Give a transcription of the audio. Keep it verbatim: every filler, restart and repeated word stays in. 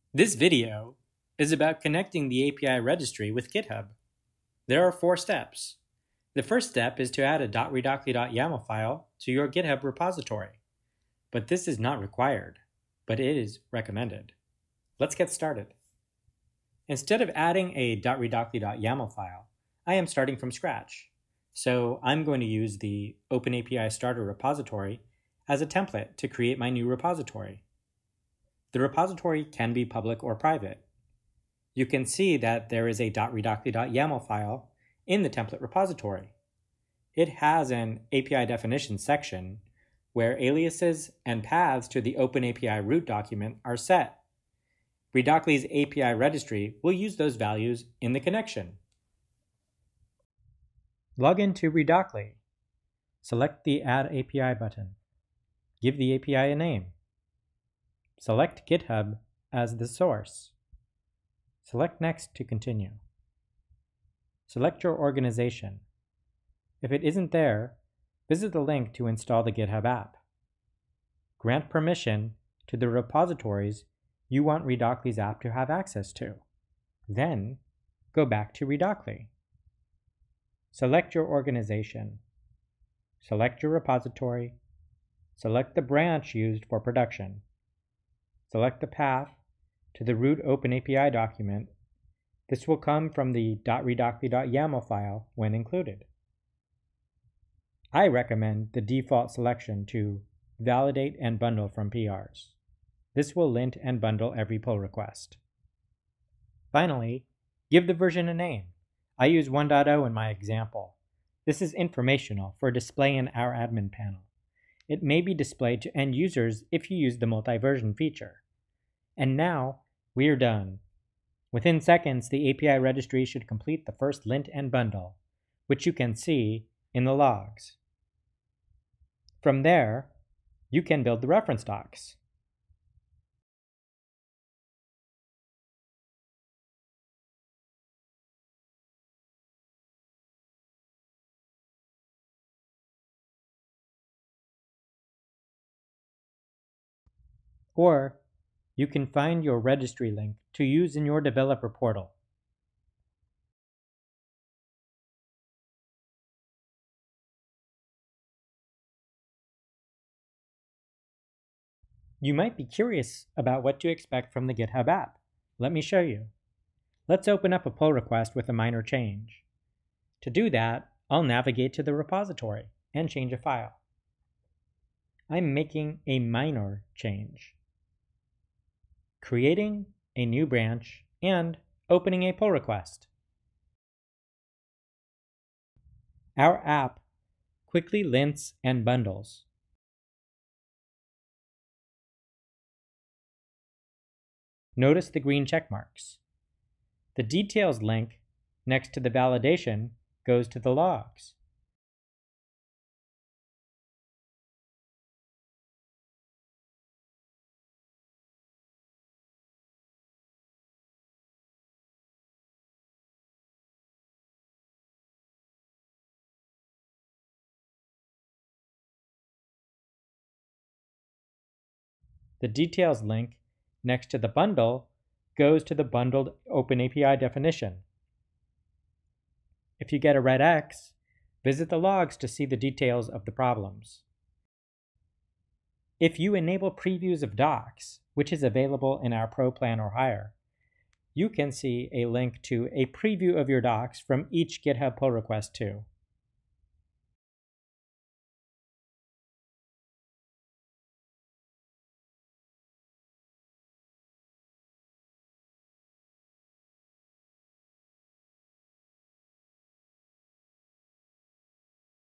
This video is about connecting the A P I registry with GitHub. There are four steps. The first step is to add a .redocly.yaml file to your GitHub repository, but this is not required, but it is recommended. Let's get started. Instead of adding a .redocly.yaml file, I am starting from scratch. So I'm going to use the OpenAPI starter repository as a template to create my new repository. The repository can be public or private. You can see that there is a .redocly.yaml file in the template repository. It has an A P I definition section where aliases and paths to the OpenAPI root document are set. Redocly's A P I registry will use those values in the connection. Log into Redocly. Select the Add A P I button. Give the A P I a name. Select GitHub as the source. Select Next to continue. Select your organization. If it isn't there, visit the link to install the GitHub app. Grant permission to the repositories you want Redocly's app to have access to. Then, go back to Redocly. Select your organization. Select your repository. Select the branch used for production. Select the path to the root OpenAPI document. This will come from the .redocly.yaml file when included. I recommend the default selection to validate and bundle from P Rs. This will lint and bundle every pull request. Finally, give the version a name. I use one point oh in my example. This is informational for display in our admin panel. It may be displayed to end users if you use the multi-version feature. And now, we are done. Within seconds, the A P I registry should complete the first lint and bundle, which you can see in the logs. From there, you can build the reference docs. Or you can find your registry link to use in your developer portal. You might be curious about what to expect from the GitHub app. Let me show you. Let's open up a pull request with a minor change. To do that, I'll navigate to the repository and change a file. I'm making a minor change, creating a new branch, and opening a pull request. Our app quickly lints and bundles. Notice the green check marks. The details link next to the validation goes to the logs. The details link next to the bundle goes to the bundled OpenAPI definition. If you get a red X, visit the logs to see the details of the problems. If you enable previews of docs, which is available in our Pro plan or higher, you can see a link to a preview of your docs from each GitHub pull request too.